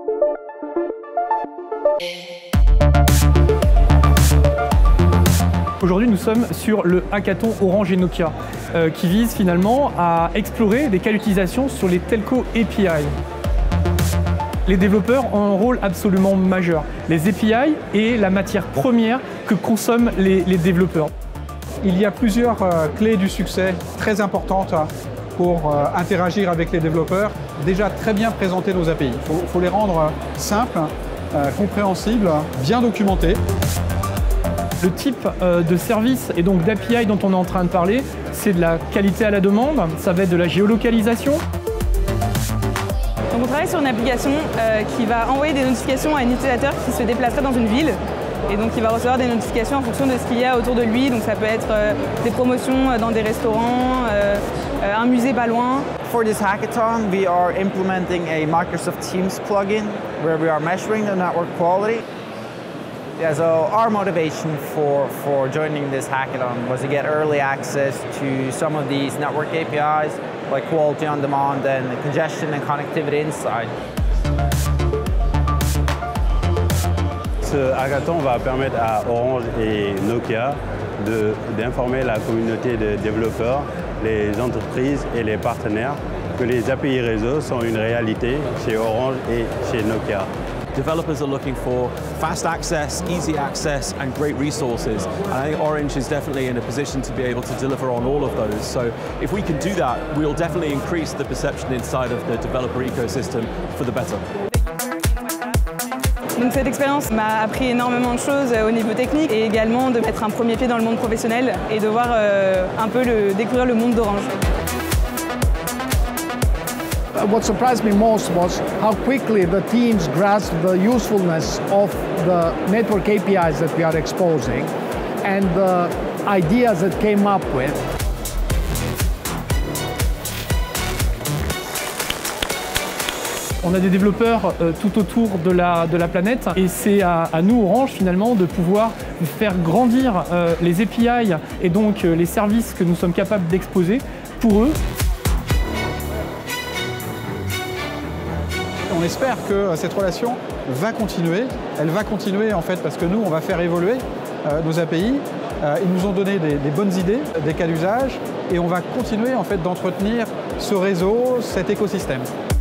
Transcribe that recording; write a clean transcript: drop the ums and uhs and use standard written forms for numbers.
Aujourd'hui, nous sommes sur le hackathon Orange et Nokia, qui vise finalement à explorer des cas d'utilisation sur les telco API. Les développeurs ont un rôle absolument majeur. Les API est la matière première que consomment les développeurs. Il y a plusieurs clés du succès très importantes pour interagir avec les développeurs. Déjà, très bien présenter nos API. Il faut les rendre simples, compréhensibles, bien documentés. Le type de service et donc d'API dont on est en train de parler, c'est de la qualité à la demande, ça va être de la géolocalisation. Donc on travaille sur une application qui va envoyer des notifications à un utilisateur qui se déplacerait dans une ville. Et donc il va recevoir des notifications en fonction de ce qu'il y a autour de lui. Donc ça peut être des promotions dans des restaurants, un musée pas loin. For this hackathon, we are implementing a Microsoft Teams plugin where we are measuring the network quality. Yeah, so our motivation for joining this hackathon was to get early access to some of these network APIs, like quality on demand and congestion and connectivity inside. Ce hackathon va permettre à Orange et Nokia d'informer la communauté de développeurs, les entreprises et les partenaires que les API réseau sont une réalité chez Orange et chez Nokia. Developers are looking for fast access, easy access and great resources, and I think Orange is definitely in a position to be able to deliver on all of those. So if we can do that, we'll definitely increase the perception inside of the developer ecosystem for the better. Donc cette expérience m'a appris énormément de choses au niveau technique et également de mettre un premier pied dans le monde professionnel et de voir un peu découvrir le monde d'Orange. What surprised me most was how quickly the teams grasped the usefulness of the network APIs that we are exposing and the ideas that came up with. On a des développeurs tout autour de la planète et c'est à nous, Orange, finalement, de pouvoir faire grandir les API et donc les services que nous sommes capables d'exposer pour eux. On espère que cette relation va continuer. Elle va continuer en fait parce que nous, on va faire évoluer nos API. Ils nous ont donné des bonnes idées, des cas d'usage et on va continuer en fait d'entretenir ce réseau, cet écosystème.